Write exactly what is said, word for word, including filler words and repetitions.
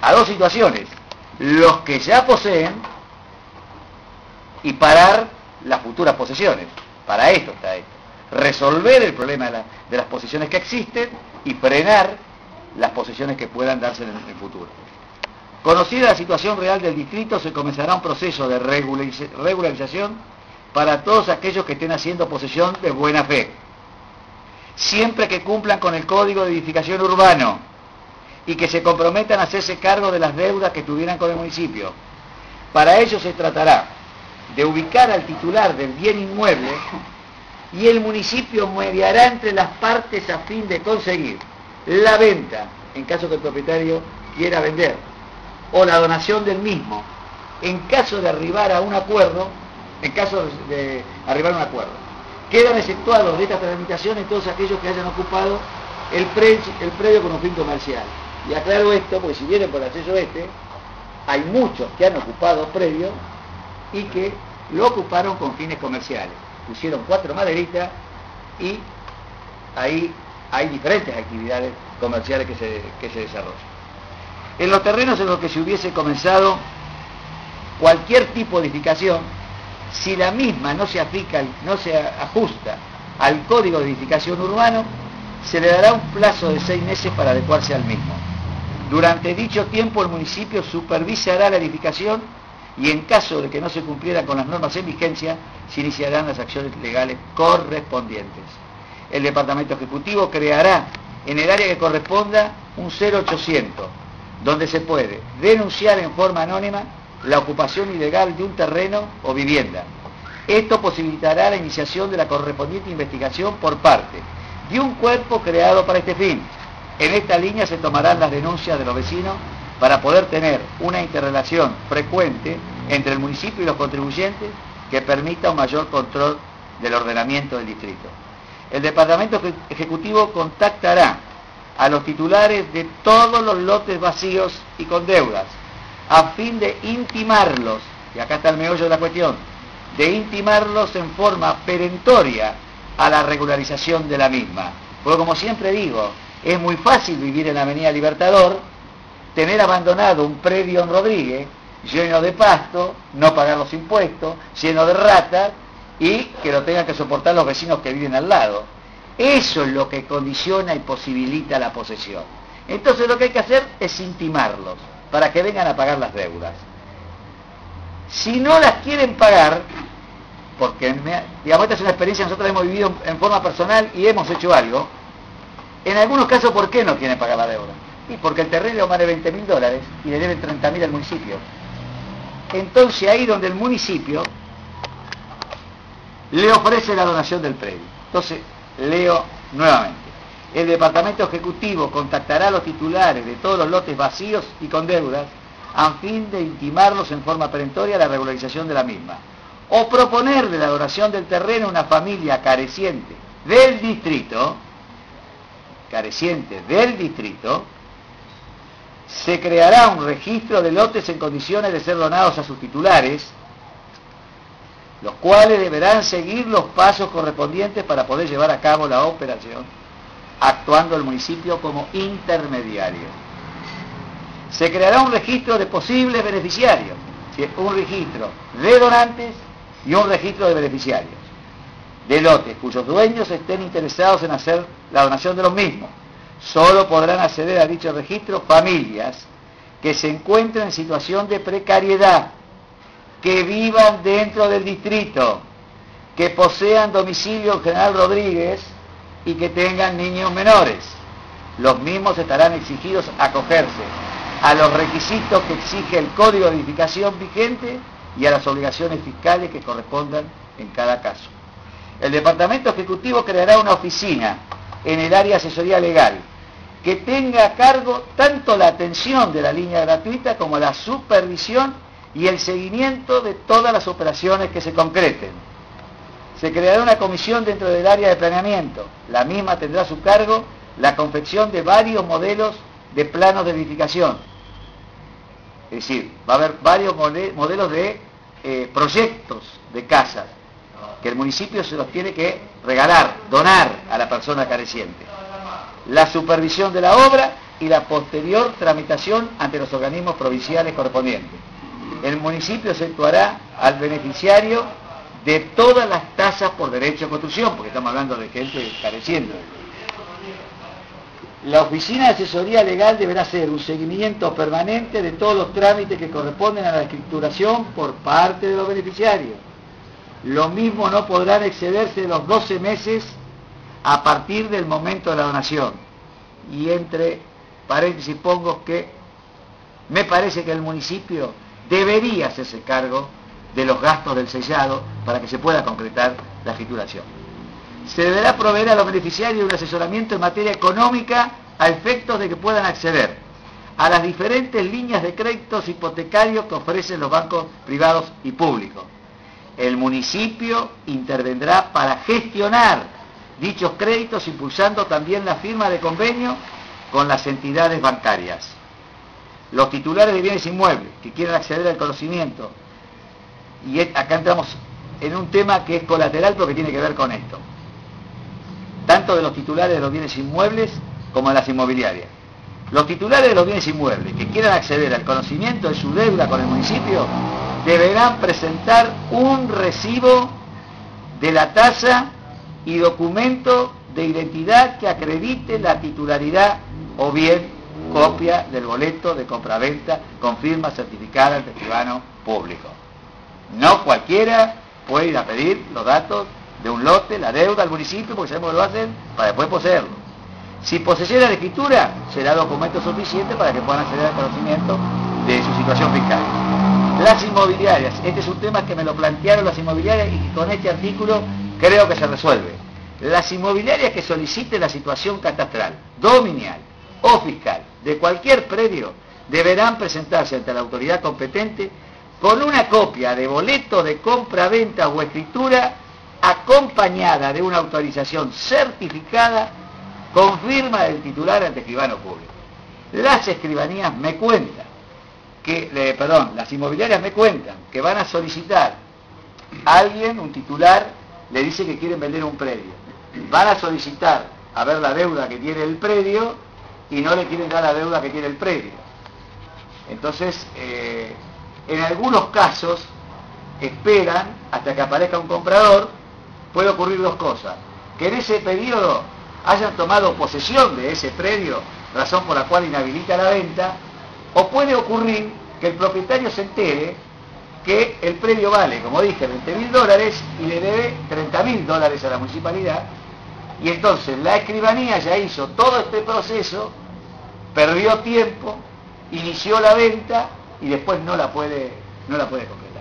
a dos situaciones: los que ya poseen y parar las futuras posesiones. Para esto está esto: resolver el problema de, la, de las posesiones que existen y frenar las posesiones que puedan darse en el futuro. Conocida la situación real del distrito, se comenzará un proceso de regulariz- regularización para todos aquellos que estén haciendo posesión de buena fe, siempre que cumplan con el Código de Edificación Urbano y que se comprometan a hacerse cargo de las deudas que tuvieran con el municipio. Para ello se tratará de ubicar al titular del bien inmueble y el municipio mediará entre las partes a fin de conseguir la venta, en caso que el propietario quiera vender, o la donación del mismo, en caso de arribar a un acuerdo, en caso de arribar a un acuerdo. Quedan exceptuados de esta tramitación todos aquellos que hayan ocupado el, pre, el predio con un fin comercial. Y aclaro esto, porque si vienen por el acceso este, hay muchos que han ocupado predio y que lo ocuparon con fines comerciales. Pusieron cuatro maderitas y ahí hay diferentes actividades comerciales que se, que se desarrollan. En los terrenos en los que se hubiese comenzado cualquier tipo de edificación, si la misma no se aplica, no se ajusta al Código de Edificación Urbano, se le dará un plazo de seis meses para adecuarse al mismo. Durante dicho tiempo el municipio supervisará la edificación y en caso de que no se cumpliera con las normas en vigencia, se iniciarán las acciones legales correspondientes. El Departamento Ejecutivo creará en el área que corresponda un cero ochocientos, donde se puede denunciar en forma anónima la ocupación ilegal de un terreno o vivienda. Esto posibilitará la iniciación de la correspondiente investigación por parte de un cuerpo creado para este fin. En esta línea se tomarán las denuncias de los vecinos para poder tener una interrelación frecuente entre el municipio y los contribuyentes que permita un mayor control del ordenamiento del distrito. El Departamento Ejecutivo contactará a los titulares de todos los lotes vacíos y con deudas, a fin de intimarlos, y acá está el meollo de la cuestión, de intimarlos en forma perentoria a la regularización de la misma. Porque como siempre digo, es muy fácil vivir en la Avenida Libertador, tener abandonado un predio en Rodríguez, lleno de pasto, no pagar los impuestos, lleno de ratas, y que lo tengan que soportar los vecinos que viven al lado. Eso es lo que condiciona y posibilita la posesión. Entonces lo que hay que hacer es intimarlos para que vengan a pagar las deudas. Si no las quieren pagar, porque digamos, esta es una experiencia que nosotros hemos vivido en forma personal y hemos hecho algo, en algunos casos, ¿por qué no quieren pagar la deuda? Y porque el terreno vale veinte mil dólares y le deben treinta mil al municipio. Entonces ahí donde el municipio le ofrece la donación del predio. Entonces, leo nuevamente. El Departamento Ejecutivo contactará a los titulares de todos los lotes vacíos y con deudas a fin de intimarlos en forma perentoria a la regularización de la misma, o proponerle la donación del terreno a una familia careciente del distrito, careciente del distrito, se creará un registro de lotes en condiciones de ser donados a sus titulares, los cuales deberán seguir los pasos correspondientes para poder llevar a cabo la operación, actuando el municipio como intermediario. Se creará un registro de posibles beneficiarios, un registro de donantes y un registro de beneficiarios, de lotes cuyos dueños estén interesados en hacer la donación de los mismos. Solo podrán acceder a dicho registro familias que se encuentren en situación de precariedad, que vivan dentro del distrito, que posean domicilio en General Rodríguez y que tengan niños menores. Los mismos estarán exigidos a acogerse a los requisitos que exige el Código de Edificación vigente y a las obligaciones fiscales que correspondan en cada caso. El Departamento Ejecutivo creará una oficina en el área de asesoría legal que tenga a cargo tanto la atención de la línea gratuita como la supervisión y el seguimiento de todas las operaciones que se concreten. Se creará una comisión dentro del área de planeamiento. La misma tendrá a su cargo la confección de varios modelos de planos de edificación. Es decir, va a haber varios modelos de eh, proyectos de casas que el municipio se los tiene que regalar, donar a la persona careciente. La supervisión de la obra y la posterior tramitación ante los organismos provinciales correspondientes. El municipio efectuará al beneficiario de todas las tasas por derecho de construcción, porque estamos hablando de gente careciendo. La oficina de asesoría legal deberá hacer un seguimiento permanente de todos los trámites que corresponden a la escrituración por parte de los beneficiarios. Lo mismo no podrán excederse de los doce meses a partir del momento de la donación. Y entre paréntesis pongo que me parece que el municipio debería hacerse cargo de los gastos del sellado para que se pueda concretar la escrituración. Se deberá proveer a los beneficiarios un asesoramiento en materia económica a efectos de que puedan acceder a las diferentes líneas de créditos hipotecarios que ofrecen los bancos privados y públicos. El municipio intervendrá para gestionar dichos créditos, impulsando también la firma de convenio con las entidades bancarias. Los titulares de bienes inmuebles que quieran acceder al conocimiento, y acá entramos en un tema que es colateral pero que tiene que ver con esto, tanto de los titulares de los bienes inmuebles como de las inmobiliarias. Los titulares de los bienes inmuebles que quieran acceder al conocimiento de su deuda con el municipio deberán presentar un recibo de la tasa y documento de identidad que acredite la titularidad o bien copia del boleto de compraventa con firma certificada ante escribano público. No cualquiera puede ir a pedir los datos de un lote, la deuda al municipio, porque sabemos que lo hacen para después poseerlo. Si poseyera la escritura, será documento suficiente para que puedan acceder al conocimiento de su situación fiscal. Las inmobiliarias, este es un tema que me lo plantearon las inmobiliarias y con este artículo creo que se resuelve. Las inmobiliarias que soliciten la situación catastral, dominial o fiscal de cualquier predio deberán presentarse ante la autoridad competente con una copia de boleto de compra-venta o escritura acompañada de una autorización certificada con firma del titular ante escribano público. Las escribanías me cuentan que, eh, perdón, las inmobiliarias me cuentan que van a solicitar a alguien, un titular, le dice que quieren vender un predio. Van a solicitar a ver la deuda que tiene el predio y no le quieren dar la deuda que tiene el predio. Entonces, eh, en algunos casos, esperan hasta que aparezca un comprador. Puede ocurrir dos cosas: que en ese periodo hayan tomado posesión de ese predio, razón por la cual inhabilita la venta, o puede ocurrir que el propietario se entere que el predio vale, como dije, veinte mil dólares y le debe treinta mil dólares a la municipalidad, y entonces la escribanía ya hizo todo este proceso, perdió tiempo, inició la venta y después no la puede, no la puede completar.